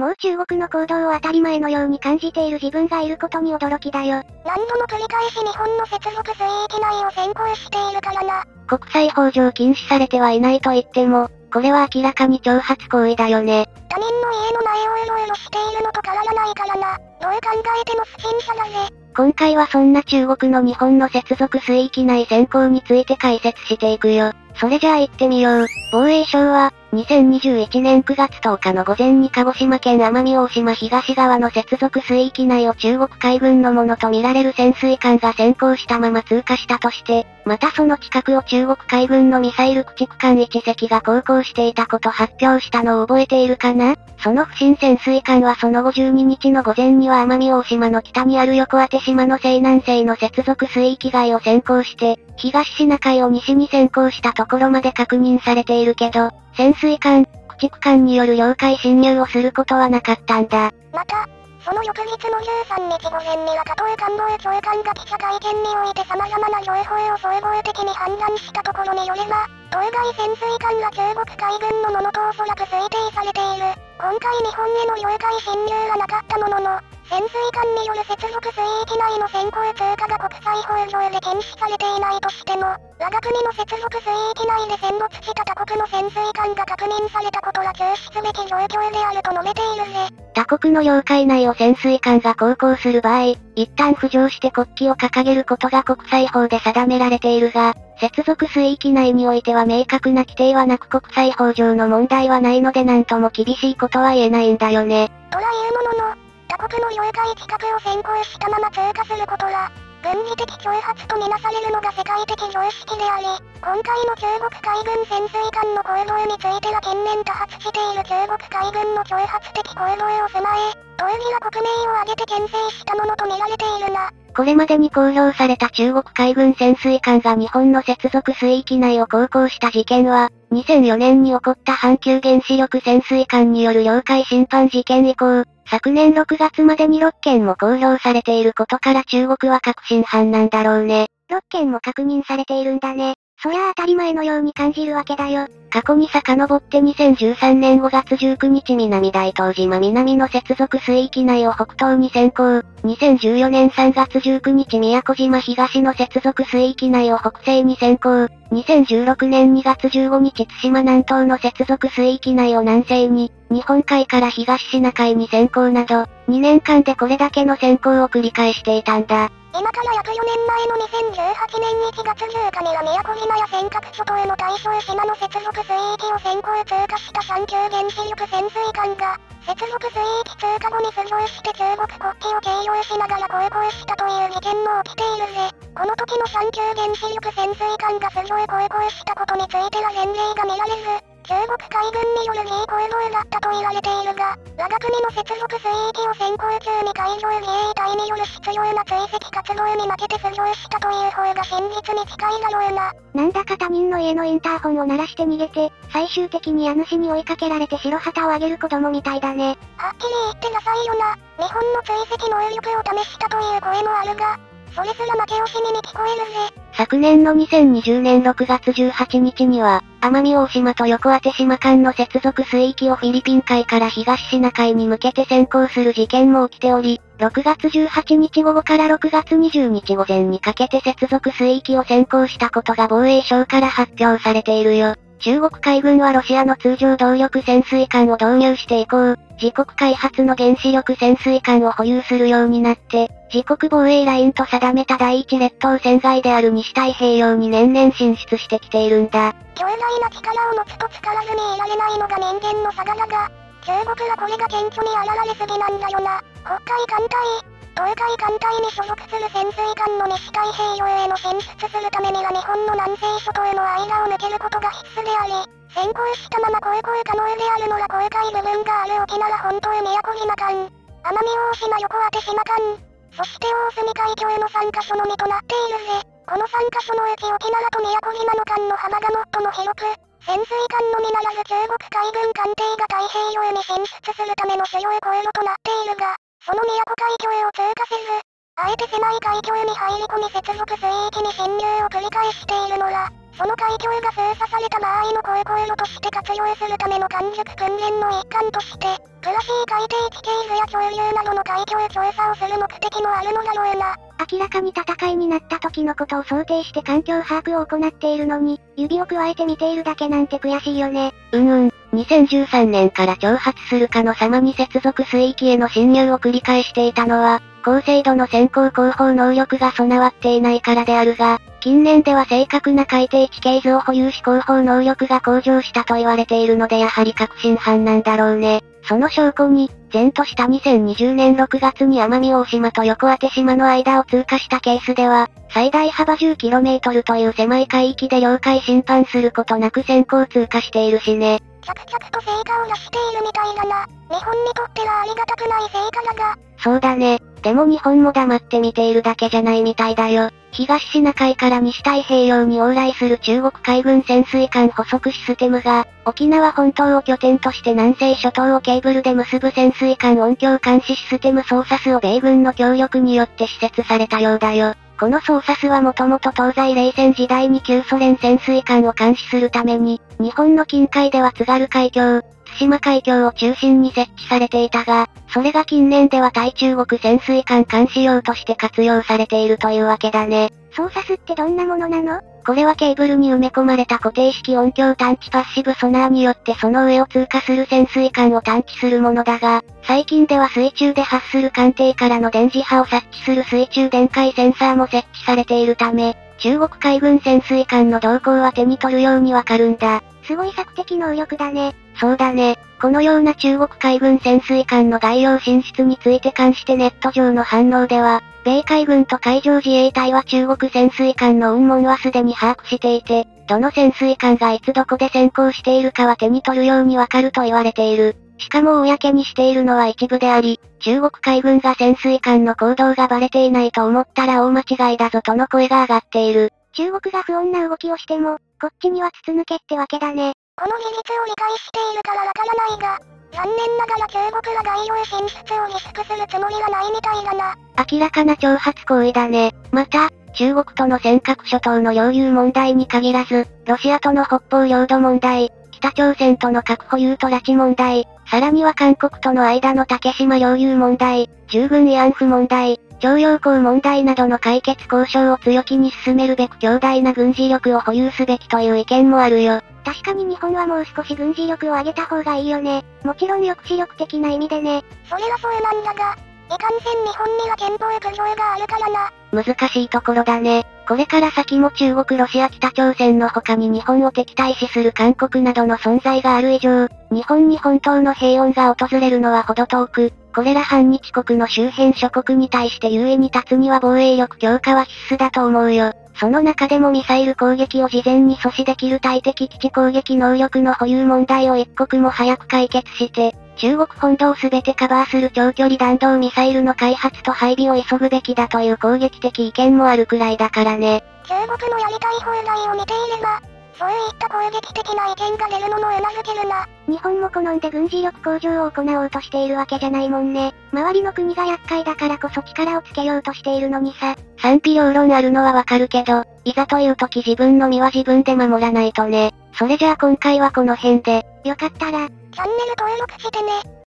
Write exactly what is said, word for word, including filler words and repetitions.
もう中国の行動を当たり前のように感じている自分がいることに驚きだよ。 何度も繰り返し日本の接続水域内を先行しているからな。 国際法上禁止されてはいないと言っても、これは明らかに挑発行為だよね。 他人の家の前をうろうろしているのと変わらないからな。どう考えても不審者だぜ。 今回はそんな中国の日本の接続水域内先行について解説していくよ。それじゃあ行ってみよう。防衛省は、にせんにじゅういちねんくがつとおかの午前に鹿児島県奄美大島東側の接続水域内を中国海軍のものとみられる潜水艦が先行したまま通過したとして、またその近くを中国海軍のミサイル駆逐艦いち隻が航行していたこと発表したのを覚えているかな？その不審潜水艦はその後じゅうににちの午前には奄美大島の北にある横手島の西南西の接続水域外を先行して、東シナ海を西に先行したところまで確認されているけど、潜水艦、駆逐艦による領海侵入をすることはなかったんだ。 また、その翌日のじゅうさんにち午前には加藤官房長官が記者会見において様々な情報を総合的に判断したところによれば、当該潜水艦が中国海軍のものとおそらく推定されている。今回日本への領海侵入はなかったものの、潜水艦による接続水域内の先行通過が国際法上で禁止されていないとしても、我が国の接続水域内で戦没した他国の潜水艦が確認されたことは注視すべき状況であると述べているぜ。 他国の領海内を潜水艦が航行する場合、一旦浮上して国旗を掲げることが国際法で定められているが、接続水域内においては明確な規定はなく国際法上の問題はないので何とも厳しいことは言えないんだよね。 とはいうものの、他国の領海近くを先行したまま通過することは、軍事的挑発とみなされるのが世界的常識であり、今回の中国海軍潜水艦の行動については近年多発している中国海軍の挑発的行動を踏まえ、当時は国名を挙げて牽制したものと見られているな。 これまでに公表された中国海軍潜水艦が日本の接続水域内を航行した事件は、にせんよねんに起こった阪急原子力潜水艦による領海侵犯事件以降、昨年ろくがつまでにろっけんも公表されていることから中国は確信犯なんだろうね。ろっけんも確認されているんだね。そりゃあ当たり前のように感じるわけだよ。過去に遡ってにせんじゅうさんねんごがつじゅうくにち南大東島南の接続水域内を北東に先行、にせんじゅうよねんさんがつじゅうくにち宮古島東の接続水域内を北西に先行、にせんじゅうろくねんにがつじゅうごにち対馬南東の接続水域内を南西に、日本海から東シナ海に先行など、にねんかんでこれだけの先行を繰り返していたんだ。 今から約よねんまえのにせんじゅうはちねんいちがつじゅうかには宮古島や尖閣諸島の大小島の接続水域を先行通過した阪急原子力潜水艦が、接続水域通過後に浮上して中国国旗を掲揚しながら航行したという事件も起きているぜ。この時の阪急原子力潜水艦が浮上航行したことについては前例が見られず、中国海軍による偽行動だったと言われているが、我が国の接続水域を先行中に海上自衛隊による執拗な追跡活動に負けて浮上したという方が真実に近いだろうな。 なんだか他人の家のインターホンを鳴らして逃げて、最終的に家主に追いかけられて白旗を上げる子供みたいだね。 はっきり言ってダサいよな。日本の追跡能力を試したという声もあるが、それすら負け惜しみに聞こえるぜ。 昨年のにせんにじゅうねんろくがつじゅうはちにちには、奄美大島と横手島間の接続水域をフィリピン海から東シナ海に向けて先行する事件も起きており、ろくがつじゅうはちにち午後からろくがつにじゅうにち午前にかけて接続水域を先行したことが防衛省から発表されているよ。中国海軍はロシアの通常動力潜水艦を導入して以降、自国開発の原子力潜水艦を保有するようになって、自国防衛ラインと定めた第一列島線外である西太平洋に年々進出してきているんだ。 強大な力を持つと使わずにいられないのが人間の差がだが、中国はこれが顕著に現れすぎなんだよな。北海艦隊、東海艦隊に所属する潜水艦の西太平洋への進出するためには日本の南西諸島の間を抜けることが必須であり、先行したまま航行可能であるのは公海部分がある沖縄本島宮古島間、奄美大島横手島間、そして大隅海峡のさんかしょのみとなっているぜ。このさんかしょのうち沖縄と宮古島の間の幅が最も広く、潜水艦のみならず中国海軍艦艇が太平洋に進出するための主要航路となっているが、その宮古海峡を通過せず、あえて狭い海峡に入り込み接続水域に侵入を繰り返しているのは、 その海峡が封鎖された場合の航行路として活用するための完熟訓練の一環として、プラシー海底地形図や潮流などの海峡調査をする目的もあるのだろうな。 明らかに戦いになった時のことを想定して環境把握を行っているのに、指を加えて見ているだけなんて悔しいよね。 うんうん。にせんじゅうさんねんから挑発するかの様に接続水域への侵入を繰り返していたのは、高精度の先行後方能力が備わっていないからであるが、近年では正確な海底地形図を保有し後方能力が向上したと言われているのでやはり確信犯なんだろうね。その証拠に、前としたにせんにじゅうねんろくがつに奄美大島と横当島の間を通過したケースでは、最大幅 じゅっキロメートル という狭い海域で領海侵犯することなく先行通過しているしね。 着々と成果を出しているみたいだな。日本にとってはありがたくない成果だが。 そうだね。でも日本も黙って見ているだけじゃないみたいだよ。東シナ海から西太平洋に往来する中国海軍潜水艦捕捉システムが、沖縄本島を拠点として南西諸島をケーブルで結ぶ潜水艦音響監視システムソーサスを米軍の協力によって施設されたようだよ。このソーサスはもともと東西冷戦時代に旧ソ連潜水艦を監視するために、日本の近海では津軽海峡、対馬海峡を中心に設置されていたが、それが近年では対中国潜水艦監視用として活用されているというわけだね。 ソーサスってどんなものなの？ これはケーブルに埋め込まれた固定式音響探知パッシブソナーによってその上を通過する潜水艦を探知するものだが、最近では水中で発する艦艇からの電磁波を察知する水中電解センサーも設置されているため、中国海軍潜水艦の動向は手に取るようにわかるんだ。 すごい索敵能力だね。 そうだね。このような中国海軍潜水艦の概要進出について関してネット上の反応では、米海軍と海上自衛隊は中国潜水艦の雲門はすでに把握していて、どの潜水艦がいつどこで先行しているかは手に取るようにわかると言われている。しかも公にしているのは一部であり、中国海軍が潜水艦の行動がバレていないと思ったら大間違いだぞとの声が上がっている。 中国が不穏な動きをしても、こっちには筒抜けってわけだね。 この事実を理解しているからわからないが、残念ながら中国は海洋進出をリスクするつもりはないみたいだな。 明らかな挑発行為だね。また、中国との尖閣諸島の領有問題に限らず、ロシアとの北方領土問題、北朝鮮との核保有と拉致問題、さらには韓国との間の竹島領有問題、従軍慰安婦問題、徴用工問題などの解決交渉を強気に進めるべく強大な軍事力を保有すべきという意見もあるよ。 確かに日本はもう少し軍事力を上げた方がいいよね。もちろん抑止力的な意味でね。 それはそうなんだが、いかんせん日本には憲法苦情があるからな。 難しいところだね。これから先も中国、ロシア、北朝鮮の他に日本を敵対視する韓国などの存在がある以上、日本に本当の平穏が訪れるのはほど遠く、これら反日国の周辺諸国に対して優位に立つには防衛力強化は必須だと思うよ。その中でもミサイル攻撃を事前に阻止できる対敵基地攻撃能力の保有問題を一刻も早く解決して、中国本土をすべてカバーする長距離弾道ミサイルの開発と配備を急ぐべきだという攻撃的意見もあるくらいだからね。 中国のやりたい放題を見ていれば、そういった攻撃的な意見が出るのも頷けるな。 日本も好んで軍事力向上を行おうとしているわけじゃないもんね。周りの国が厄介だからこそ力をつけようとしているのにさ。 賛否両論あるのはわかるけど、いざという時自分の身は自分で守らないとね。それじゃあ今回はこの辺で。 よかったら、 チャンネル登録してね。